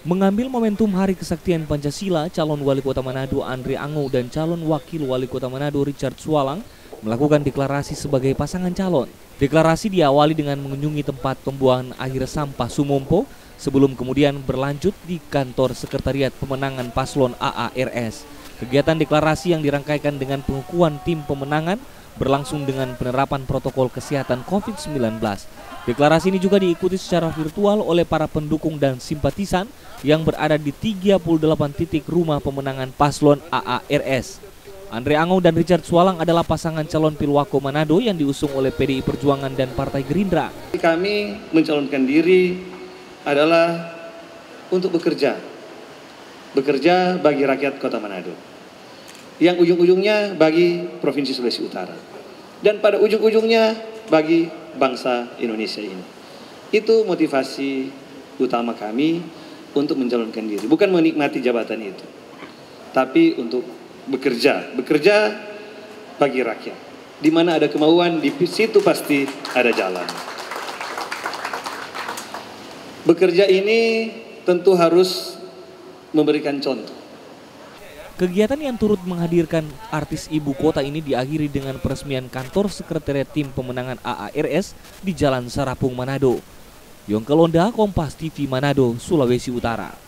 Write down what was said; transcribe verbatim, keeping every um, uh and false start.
Mengambil momentum Hari Kesaktian Pancasila, calon wali kota Manado Andre Ango dan calon wakil wali kota Manado Richard Swalang melakukan deklarasi sebagai pasangan calon. Deklarasi diawali dengan mengunjungi tempat pembuangan akhir sampah Sumompo sebelum kemudian berlanjut di kantor Sekretariat Pemenangan Paslon A A R S. Kegiatan deklarasi yang dirangkaikan dengan pengukuhan tim pemenangan berlangsung dengan penerapan protokol kesehatan COVID sembilan belas. Deklarasi ini juga diikuti secara virtual oleh para pendukung dan simpatisan yang berada di tiga puluh delapan titik rumah pemenangan paslon A A R S. Andre Ango dan Richard Swalang adalah pasangan calon Pilwako Manado yang diusung oleh P D I Perjuangan dan Partai Gerindra. Kami mencalonkan diri adalah untuk bekerja, bekerja bagi rakyat Kota Manado, yang ujung-ujungnya bagi Provinsi Sulawesi Utara, dan pada ujung-ujungnya bagi bangsa Indonesia ini. Itu motivasi utama kami untuk mencalonkan diri, bukan menikmati jabatan itu, tapi untuk bekerja, bekerja bagi rakyat. Di mana ada kemauan, di situ pasti ada jalan. Bekerja ini tentu harus memberikan contoh. Kegiatan yang turut menghadirkan artis ibu kota ini diakhiri dengan peresmian kantor sekretariat tim pemenangan A A R S di Jalan Sarapung, Manado. Yongke Londa, Kompas T V Manado, Sulawesi Utara.